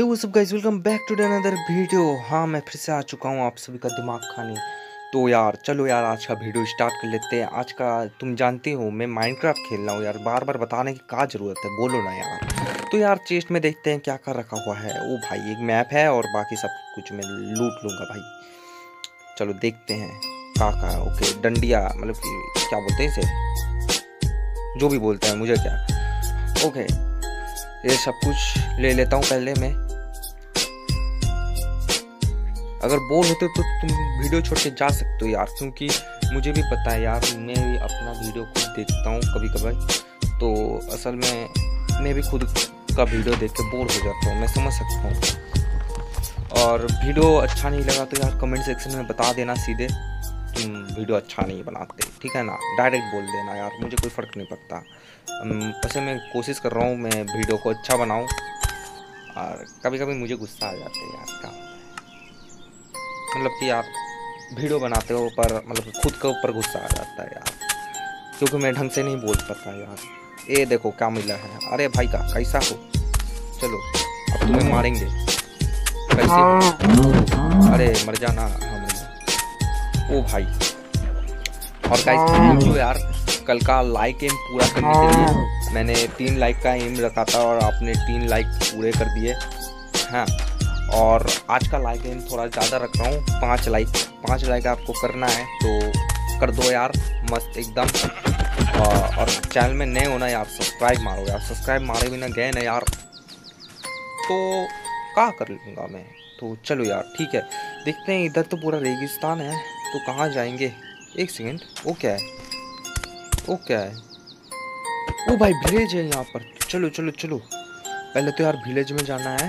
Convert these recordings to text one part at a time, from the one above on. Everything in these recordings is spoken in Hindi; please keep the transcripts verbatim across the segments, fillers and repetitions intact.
Hey what's up guys, welcome back to another video. हाँ, मैं फिर से आ चुका हूँ आप सभी का दिमाग खाने। तो यार चलो यार आज का वीडियो स्टार्ट कर लेते हैं। आज का तुम जानते हो मैं माइनक्राफ्ट खेल रहा हूँ यार, बार बार बताने की क्या ज़रूरत है, बोलो ना यार। तो यार चेस्ट में देखते हैं क्या कर रखा हुआ है। ओ भाई एक मैप है और बाकी सब कुछ मैं लूट लूँगा भाई। चलो देखते हैं क्या का। ओके डंडिया मतलब कि क्या बोलते हैं इसे, जो भी बोलते हैं मुझे क्या। ओके ये सब कुछ ले लेता हूँ पहले मैं। अगर बोर होते तो तुम वीडियो छोड़ के जा सकते हो यार, क्योंकि मुझे भी पता है यार, मैं भी अपना वीडियो खुद देखता हूँ कभी कभी। तो असल में मैं भी खुद का वीडियो देख के बोर हो जाता हूँ, मैं समझ सकता हूँ। और वीडियो अच्छा नहीं लगा तो यार कमेंट सेक्शन में बता देना सीधे, तुम वीडियो अच्छा नहीं बनाते, ठीक है ना। डायरेक्ट बोल देना यार, मुझे कोई फ़र्क नहीं पड़ता। वैसे मैं कोशिश कर रहा हूँ मैं वीडियो को अच्छा बनाऊँ, और कभी कभी मुझे गुस्सा आ जाता है यार का, मतलब कि यार वीडियो बनाते हो पर मतलब खुद के ऊपर गुस्सा आ जाता है यार, क्योंकि मैं ढंग से नहीं बोल पाता यार। ये देखो क्या मिला है। अरे भाई का कैसा हो, चलो अब तुम्हें मारेंगे। कैसे हो? अरे मर जाना। हाँ मर जा। ओ भाई और गाइस जो यार कल का लाइक एम पूरा करने के लिए मैंने तीन लाइक का एम रखा था और आपने तीन लाइक पूरे कर दिए। हाँ और आज का लाइक एम थोड़ा ज़्यादा रख रहा हूँ, पाँच लाइक पाँच लाइक आपको करना है तो कर दो यार मस्त एकदम। और चैनल में नए होना यार सब्सक्राइब मारो यार, सब्सक्राइब मारे बिना गए ना यार तो क्या कर लूँगा मैं। तो चलो यार ठीक है, देखते हैं। इधर तो पूरा रेगिस्तान है तो कहाँ जाएंगे। एक सेकेंड, वो क्या है, वो क्या है? ओ भाई विलेज है यहाँ पर। चलो चलो चलो पहले तो यार विलेज में जाना है,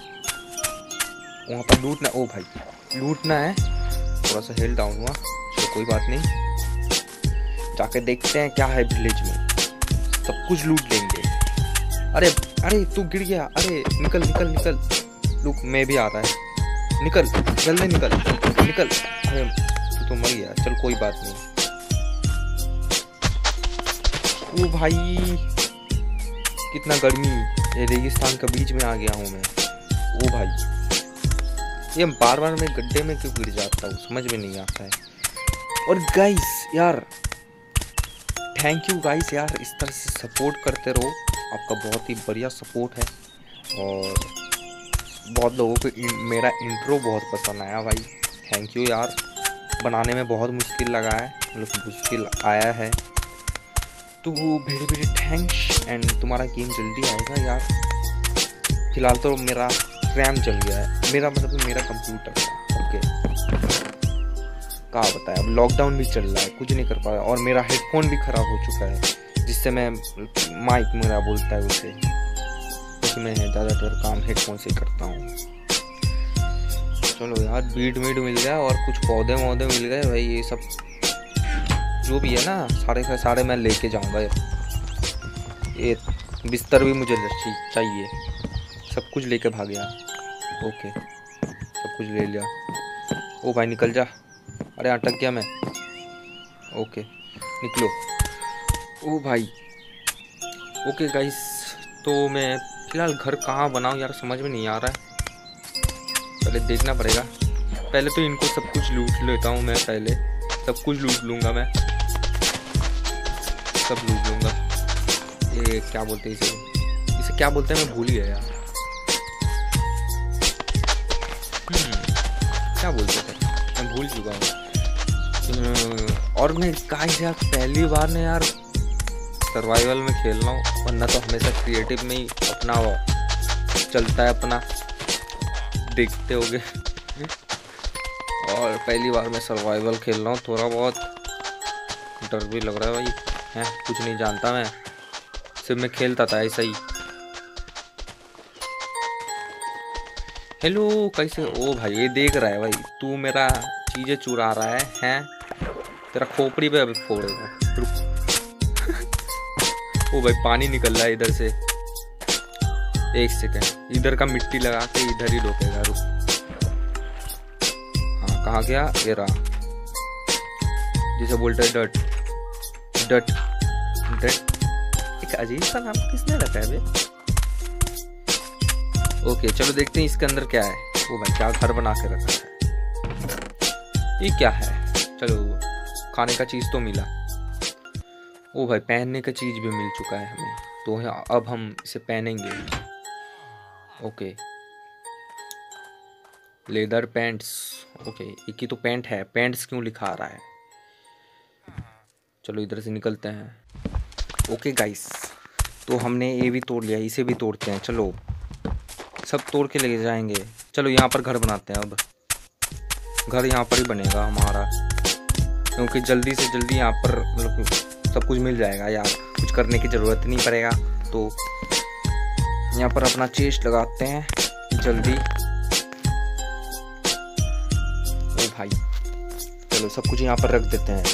वहाँ पर लूटना। ओ भाई लूटना है। थोड़ा सा हेल डाउन हुआ, चलो कोई बात नहीं। जाके देखते हैं क्या है विलेज में, सब कुछ लूट लेंगे। अरे अरे तू गिर गया, अरे निकल निकल निकल। लुक मैं भी आ रहा है, निकल जल्दी निकल निकल। अरे तू तो मर गया, चल कोई बात नहीं। ओ भाई कितना गर्मी, ये रेगिस्तान के बीच में आ गया हूँ मैं। ओ भाई ये बार बार मैं गड्ढे में क्यों गिर जाता हूँ, समझ में नहीं आता है। और गाइस यार थैंक यू गाइस यार, इस तरह से सपोर्ट करते रहो, आपका बहुत ही बढ़िया सपोर्ट है। और बहुत लोगों को मेरा इंट्रो बहुत पसंद आया भाई, थैंक यू यार। बनाने में बहुत मुश्किल लगा है, मतलब मुश्किल आया है तो वेरी वेरी थैंक्स। एंड तुम्हारा गेम जल्दी आएगा यार। फिलहाल तो मेरा रैम जल गया है, मेरा मतलब मेरा कंप्यूटर का। ओके क्या बताया, अब लॉकडाउन भी चल रहा है, कुछ नहीं कर पा रहा। और मेरा हेडफोन भी ख़राब हो चुका है, जिससे मैं माइक मेरा बोलता है उसे, क्योंकि मैं ज़्यादातर काम हेडफोन से करता हूँ। चलो यार बीट मीट मिल गया और कुछ पौधे वौधे मिल गए भाई, ये सब जो भी है ना सारे के सारे मैं लेके जाऊँगा। ये बिस्तर भी मुझे चाहिए, सब कुछ लेके भाग गया। ओके सब कुछ ले लिया। ओ भाई निकल जा, अरे अटक गया मैं। ओके निकलो। ओ भाई ओके गाइस, तो मैं फिलहाल घर कहाँ बनाऊँ यार समझ में नहीं आ रहा है, पहले देखना पड़ेगा। पहले तो इनको सब कुछ लूट लेता हूँ मैं, पहले सब कुछ लूट लूँगा मैं, सब लूट लूँगा। ये क्या बोलते हैं इसे, इसे क्या बोलते हैं मैं भूल गया यार, क्या बोलते थे मैं भूल चुका हूँ। और मैं गाइस यार पहली बार ने यार सर्वाइवल में खेल रहा हूँ, वरना तो हमेशा क्रिएटिव में ही अपना वो चलता है अपना, देखते होगे। और पहली बार मैं सर्वाइवल खेल रहा हूँ, थोड़ा बहुत डर भी लग रहा है भाई, हैं कुछ नहीं जानता मैं, सिर्फ मैं खेलता था ऐसा ही। हेलो कैसे। ओ भाई ये देख रहा है भाई, तू मेरा चीज़ें चुरा रहा है हैं, तेरा खोपड़ी पे अभी फोड़ेगा। ओ भाई पानी निकल रहा है इधर से, एक सेकंड इधर का मिट्टी लगा के इधर ही रोकेगा, रुक। हाँ कहाँ गया, ये रहा, जिसे बोलते हैं डट डट डट। एक अजीब सा नाम किसने रखा है बे। ओके चलो देखते हैं इसके अंदर क्या है। ओ भाई क्या घर बना के रखा है, ये क्या है। चलो खाने का चीज़ तो मिला। ओ भाई पहनने का चीज़ भी मिल चुका है हमें, तो अब हम इसे पहनेंगे। Okay leather pants. ओके एक ही तो पैंट है, पैंट्स क्यों लिखा आ रहा है। चलो इधर से निकलते हैं। ओके गाइस तो हमने ये भी तोड़ लिया, इसे भी तोड़ते हैं। चलो सब तोड़ के ले जाएंगे। चलो यहाँ पर घर बनाते हैं। अब घर यहाँ पर ही बनेगा हमारा, क्योंकि जल्दी से जल्दी यहाँ पर मतलब सब कुछ मिल जाएगा यार, कुछ करने की ज़रूरत नहीं पड़ेगा। तो यहाँ पर अपना चेस्ट लगाते हैं जल्दी। ओ भाई चलो सब कुछ यहाँ पर रख देते हैं,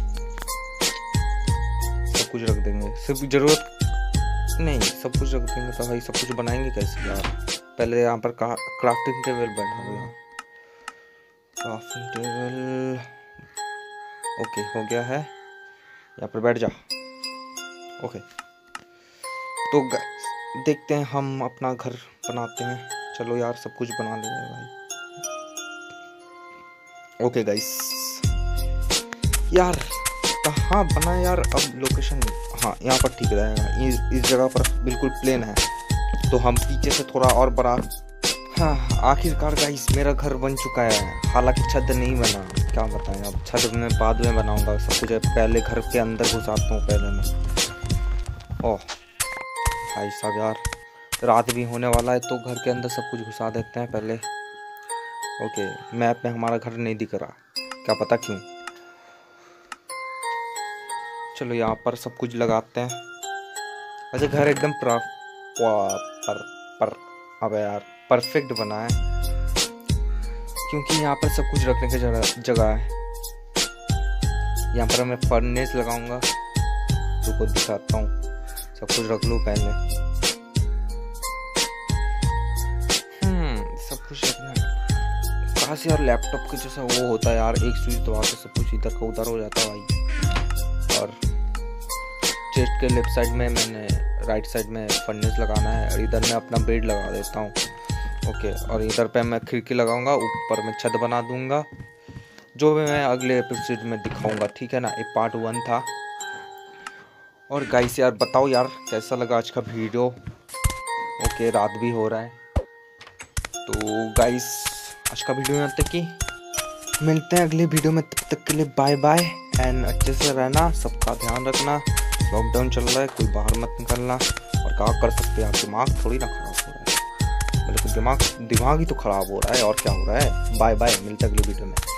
सब कुछ रख देंगे। सिर्फ ज़रूरत नहीं, सब कुछ रख देंगे तो भाई सब कुछ बनाएंगे कैसे यार। पहले यहाँ पर क्राफ्टिंग टेबल बैठा हुआ, क्राफ्टिंग टेबल। ओके हो गया है, यहाँ पर बैठ जा। ओके तो देखते हैं हम अपना घर बनाते हैं। चलो यार सब कुछ बना लेंगे भाई। ओके गाइस यार कहाँ बना यार अब लोकेशन। हाँ यहाँ पर ठीक रहेगा, इस इस जगह पर बिल्कुल प्लेन है, तो हम पीछे से थोड़ा और बड़ा। हाँ आखिरकार गाइस मेरा घर बन चुका है, हालांकि छत नहीं बना, क्या बताएं अब छत में बाद में बनाऊंगा सब कुछ। पहले घर के अंदर घुसाता हूँ पहले मैं। ओह भाई साहब यार रात भी होने वाला है, तो घर के अंदर सब कुछ घुसा देते हैं पहले। ओके मैप में हमारा घर नहीं दिख रहा, क्या पता क्यों। चलो यहाँ पर सब कुछ लगाते हैं। अच्छा घर एकदम पर पर पर अब यार परफेक्ट बना है, क्योंकि यहाँ पर सब कुछ रखने की जगह जगह है। यहाँ पर मैं फर्नेस लगाऊंगा, रुको दिखाता हूँ। सब कुछ रख लूँ पहले। हम्म सब कुछ रखना कहाँ से यार, लैपटॉप के जैसा वो होता है यार, एक स्विच दबा के सब कुछ इधर का उधर हो जाता है भाई। और चेस्ट के लेफ्ट साइड में मैंने राइट साइड में फर्नेस लगाना है, और इधर मैं अपना बेड लगा देता हूँ। ओके और इधर पे मैं खिड़की लगाऊंगा, ऊपर में छत बना दूंगा, जो भी मैं अगले एपिसोड में दिखाऊंगा, ठीक है ना। एक पार्ट वन था। और गाइस यार बताओ यार कैसा लगा आज का वीडियो। ओके रात भी हो रहा है, तो गाइस आज का वीडियो यहाँ तक ही, मिलते हैं अगले वीडियो में। तब तक के लिए बाय बाय एंड अच्छे से रहना, सबका ध्यान रखना। लॉकडाउन चल रहा है, कोई बाहर मत निकलना। और क्या कर सकते हैं, आप दिमाग थोड़ी ना खराब हो रहा है, मतलब दिमाग दिमाग ही तो खराब हो रहा है, और क्या हो रहा है। बाय बाय, मिलते हैं अगले वीडियो में।